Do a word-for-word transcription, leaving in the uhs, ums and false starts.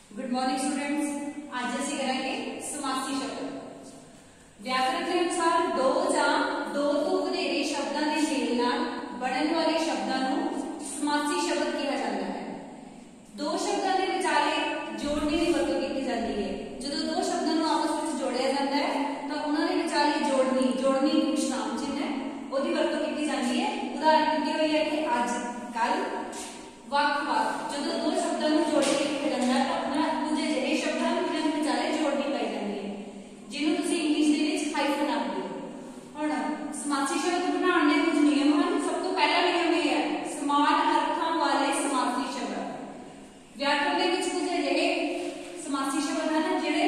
Good morning students. आज ਅਸੀਂ ਕਰਾਂਗੇ ਸਮਾਸੀ ਸ਼ਬਦ। ਵਿਆਕਰਣ ਦੇ ਅਨੁਸਾਰ ਦੋ ਜਾਂ ਦੋ ਤੋਂ ਵਧੇਰੇ ਸ਼ਬਦਾਂ ਦੇ ਮੇਲ ਨਾਲ ਬਣਨ ਵਾਲੇ ਸ਼ਬਦਾਂ ਨੂੰ ਸਮਾਸੀ ਸ਼ਬਦ ਕਿਹਾ ਜਾਂਦਾ ਹੈ। ਦੋ ਸ਼ਬਦਾਂ ਦੇ ਵਿਚਾਲੇ ਜੋੜਨੀ ਦੀ ਵਰਤੋਂ ਕੀਤੀ ਜਾਂਦੀ ਹੈ। ਜਦੋਂ ਦੋ ਸ਼ਬਦਾਂ ਨੂੰ ਆਪਸ ਵਿੱਚ ਜੋੜਿਆ ਜਾਂਦਾ ਹੈ ਤਾਂ ਉਹਨਾਂ ਦੇ ਵਿਚਾਲੇ ਜੋੜਨੀ ਜੋੜਨੀ ਵਿਸ਼ਰਾਮ ਚਿੰਨ੍ਹ ਹੈ ਉਹਦੀ ਵਰਤੋਂ ਕੀਤੀ ਜਾਂਦੀ ਹੈ। ਉਦਾਹਰਨ ਦਿੱਤੀ ਹੋਈ ਹੈ ਕਿ ਅੱਜ, ਕੱਲ, ਵੱਖ-ਵੱਖ। ਜਦੋਂ ਦੋ ਸ਼ਬਦਾਂ ਨੂੰ ਜੋੜ ਕੇ ਲਿਖਿਆ ਜਾਂਦਾ ਹੈ ਤਾਂ ਉਹਨਾਂ ਕੁਝ ਅਜਿਹੇ ਸ਼ਬਦਾਂ ਨੂੰ ਜਿਹਨਾਂ ਦੇ ਵਿਚਾਲੇ ਜੋੜਨੀ ਪਾਈ ਜਾਂਦੀ ਹੈ, ਜਿਹਨੂੰ ਤੁਸੀਂ ਇੰਗਲਿਸ਼ ਦੇ ਵਿੱਚ ਹਾਈਫਨ ਆਖਦੇ ਹੋ। ਹੁਣ ਸਮਾਸੀ ਸ਼ਬਦ ਬਣਾਉਣ ਦੇ ਕੁਝ ਨਿਯਮ ਹਨ। ਸਭ ਤੋਂ ਪਹਿਲਾ ਨਿਯਮ ਇਹ ਹੈ ਸਮਾਨ ਅਰਥਾਂ ਵਾਲੇ ਸਮਾਸੀ ਸ਼ਬਦ। ਵਿਆਕਰਣ ਦੇ ਵਿੱਚ ਕੁਝ ਅਜਿਹੇ ਸਮਾਸੀ ਸ਼ਬਦ ਹਨ ਜਿਹੜੇ